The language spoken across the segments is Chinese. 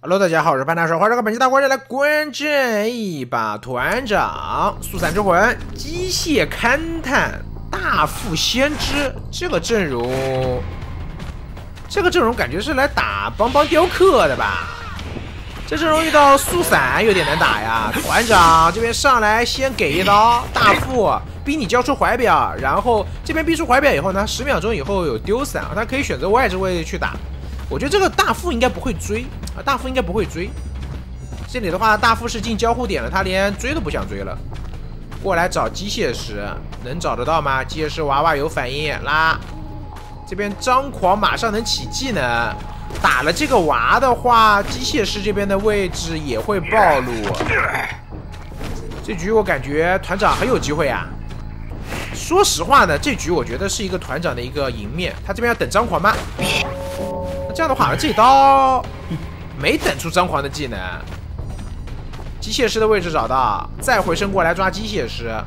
Hello， 大家好，我是潘大帅，欢迎来到本期大观众来观战一把团长速散之魂机械勘探大副先知这个阵容，感觉是来打邦邦雕刻的吧？这阵容遇到速散有点难打呀。团长这边上来先给一刀，大副逼你交出怀表，然后这边逼出怀表以后呢，10秒钟以后有丢散，他可以选择外置位去打。我觉得这个大副应该不会追啊，大副应该不会追。这里的话，大副是进交互点了，他连追都不想追了。过来找机械师，能找得到吗？机械师娃娃有反应啦。这边张狂马上能起技能，打了这个娃的话，机械师这边的位置也会暴露。这局我感觉团长很有机会啊。说实话呢，这局我觉得是一个团长的一个赢面。他这边要等张狂吗？这样的话，这刀没等出张狂的技能。机械师的位置找到，再回身过来抓机械师。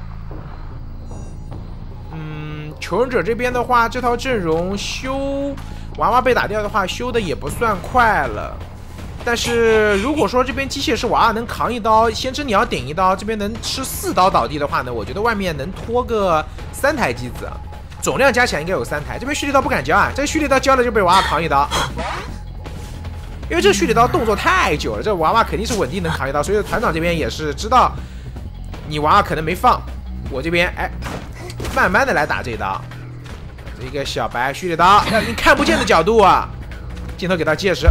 求生者这边的话，这套阵容修娃娃被打掉的话，修的也不算快了。但是如果说这边机械师娃娃能扛一刀，先知你要顶一刀，这边能吃4刀倒地的话呢，我觉得外面能拖个3台机子。总量加起来应该有3台，这边蓄力刀不敢交啊，这个蓄力刀交了就被娃娃扛一刀，因为这个蓄力刀动作太久了，这娃娃肯定是稳定能扛一刀，所以团长这边也是知道你娃娃可能没放，我这边慢慢的来打这一刀，这个小白蓄力刀，你看不见的角度啊，镜头给到机械师，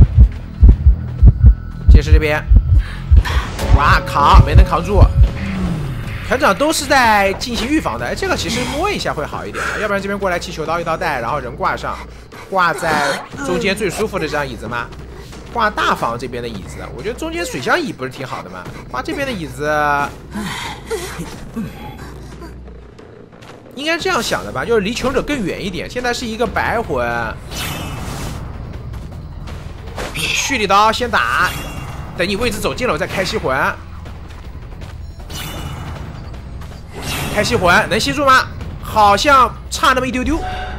机械师这边，哇扛没能扛住。团长都是在进行预防的，这个其实摸一下会好一点，要不然这边过来气球刀一刀带，然后人挂上，挂在中间最舒服的这张椅子吗？挂大房这边的椅子，我觉得中间水箱椅不是挺好的吗？挂这边的椅子，应该这样想的吧，就是离求生者更远一点。现在是一个白魂，蓄力刀先打，等你位置走近了我再开吸魂。开吸魂能吸住吗？好像差那么一丢丢，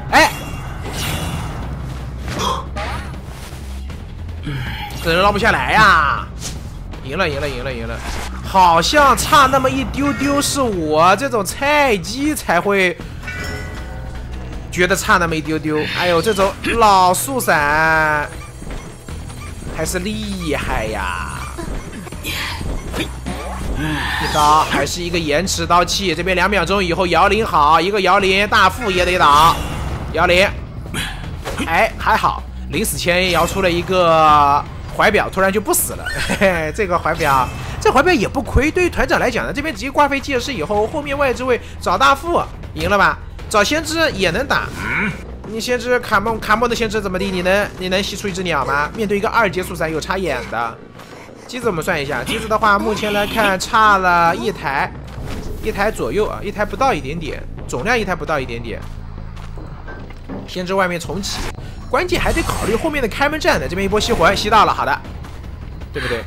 这人捞不下来呀！赢了，好像差那么一丢丢，是我这种菜鸡才会觉得差那么一丢丢。哎呦，这种老速散还是厉害呀！一刀还是一个延迟刀气，这边2秒钟以后摇铃好，一个摇铃大副也得倒，摇铃，还好临死前摇出了一个怀表，突然就不死了，嘿嘿，这个怀表也不亏，对于团长来讲呢，这边直接挂飞机械师以后，后面外置位找大副赢了吧，找先知也能打，你先知卡莫的先知怎么地？你能吸出一只鸟吗？面对一个2阶速散有插眼的。机子我们算一下，机子的话，目前来看差了一台左右啊，一台不到一点点，总量一台不到一点点。先知外面重启，关键还得考虑后面的开门战的，这边一波吸魂吸到了，好的，对不对？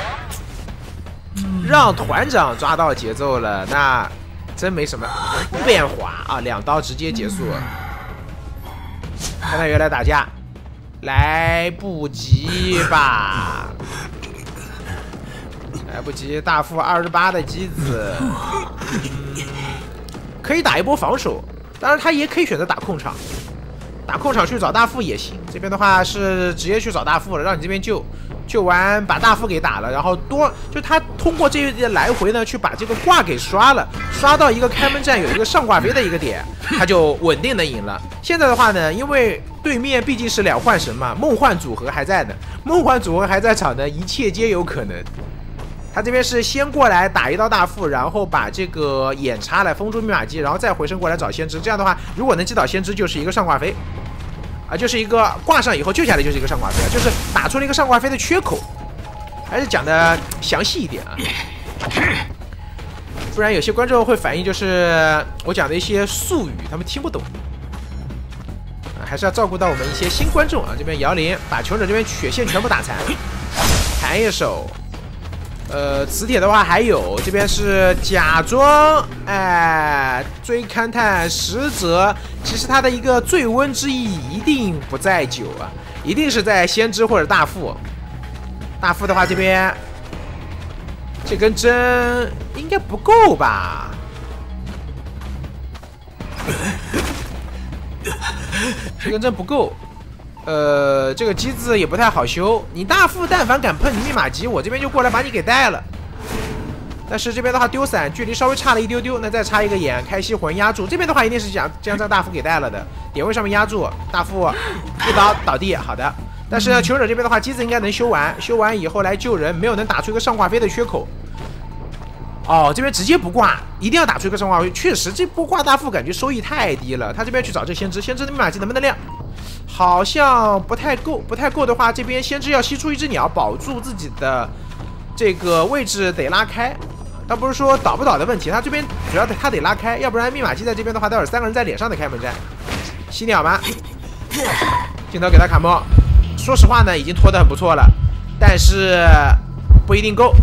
让团长抓到节奏了，那真没什么变化啊，2刀直接结束。勘探员来打架，来不及吧？来不及，大副28的机子，可以打一波防守，当然他也可以选择打控场，打控场去找大副也行。这边的话是直接去找大副了，让你这边救完，把大副给打了，然后就他通过这一来回呢，去把这个挂给刷了，刷到一个开门战有一个上挂飞的一个点，他就稳定的赢了。现在的话呢，因为对面毕竟是2幻神嘛，梦幻组合还在呢，梦幻组合还在场呢，一切皆有可能。他这边是先过来打一刀大副，然后把这个眼插来封住密码机，然后再回身过来找先知。这样的话，如果能击倒先知，就是一个上挂飞，就是一个挂上以后救下来就是一个上挂飞，就是打出了一个上挂飞的缺口。还是讲的详细一点啊，不然有些观众会反映就是我讲的一些术语他们听不懂。还是要照顾到我们一些新观众啊。这边摇铃把求生者这边血线全部打残，弹一手。磁铁的话还有，这边是假装追勘探实则，其实它的一个醉翁之意一定不在酒啊，一定是在先知或者大副。 大副的话，这边这根针应该不够吧？这根针不够。这个机子也不太好修。你大副但凡敢碰你密码机，我这边就过来把你给带了。但是这边的话丢伞距离稍微差了一丢丢，那再插一个眼开吸魂压住。这边的话一定是将这个大副给带了的，点位上面压住，大副一刀倒地，好的。但是呢，求者这边的话机子应该能修完，修完以后来救人，没有能打出一个上挂飞的缺口。哦，这边直接不挂，一定要打出一个上挂飞。确实这波挂大副感觉收益太低了，他这边去找这先知，先知的密码机能不能亮？好像不太够，不太够的话，这边先知要吸出一只鸟，保住自己的这个位置得拉开。倒不是说倒不倒的问题，他这边主要他得拉开，要不然密码机在这边的话，待会儿3个人在脸上的开门战。吸鸟吗？镜头给他卡莫。说实话呢，已经拖得很不错了，但是不一定够。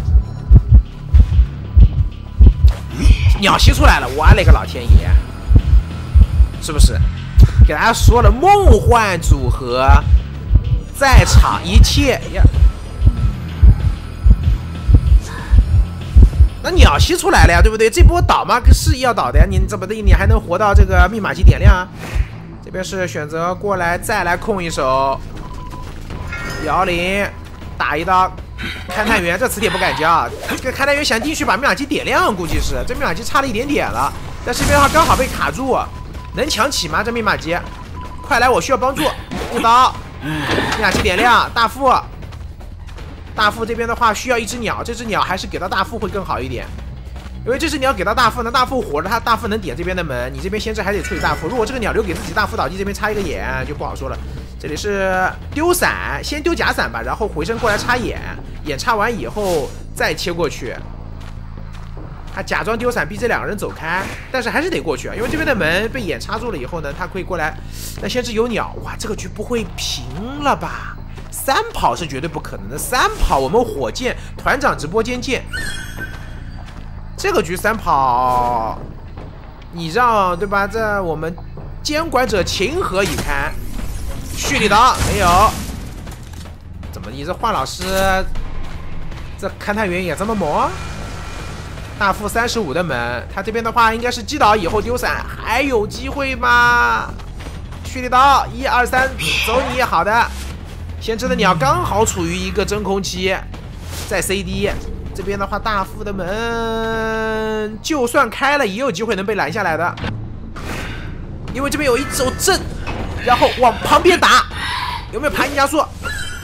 鸟吸出来了，我勒个老天爷，是不是？给大家说了，梦幻组合在场，一切呀。那鸟吸出来了呀，对不对？这波倒吗？是要倒的呀，你怎么的？你还能活到这个密码机点亮啊？这边是选择过来再来控一手，摇铃打一刀，勘探员这磁铁不敢交，这个勘探员想进去把密码机点亮，估计是这密码机差了一点点了，但这边的话刚好被卡住，能抢起吗？这密码机，快来，我需要帮助，一刀，密码机点亮，大副。大副这边的话需要一只鸟，这只鸟还是给到大副会更好一点，因为这只鸟给到大副呢，大副活着，他大副能点这边的门，你这边先知还得处理大副。如果这个鸟留给自己，大副倒地这边插一个眼就不好说了。这里是丢伞，先丢假伞吧，然后回身过来插眼，眼插完以后再切过去。他假装丢伞逼这2个人走开，但是还是得过去啊，因为这边的门被眼插住了以后呢，他可以过来。那先知有鸟，哇，这个局不会平了吧？3跑是绝对不可能的，3跑我们火箭团长直播间见。这个局3跑，你让对吧？这我们监管者情何以堪？蓄力刀没有，怎么你这华老师这勘探员也这么磨？大副35的门，他这边的话应该是击倒以后丢伞，还有机会吗？蓄力刀1、2、3，走你，好的。先知的鸟刚好处于一个真空期，在 CD 这边的话，大副的门就算开了，也有机会能被拦下来的，因为这边有一手阵，然后往旁边打，有没有盘加速？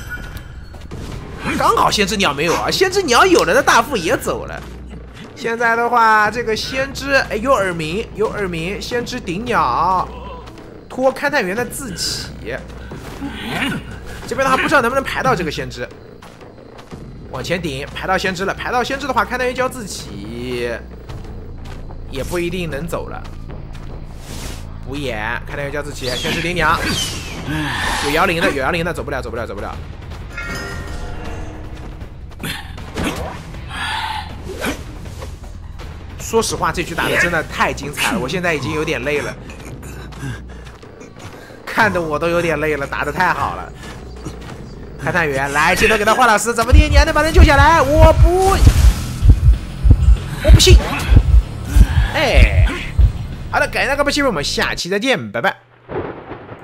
刚好先知鸟没有啊，先知鸟有了，那大副也走了。现在的话，这个先知哎有耳鸣，有耳鸣，先知顶鸟，拖勘探员的自起。这边的话不知道能不能排到这个先知，往前顶，排到先知了。排到先知的话，勘探员就要自起，也不一定能走了。补眼，勘探员就要自起，先知顶鸟，有摇铃的，有摇铃的，走不了，走不了，走不了。说实话，这局打的真的太精彩了，我现在已经有点累了，看得我都有点累了，打得太好了。勘探员来，镜头给到华老师，怎么的？你还能把人救下来？我不信。哎，好的，感谢大家观看，我们下期再见，拜拜。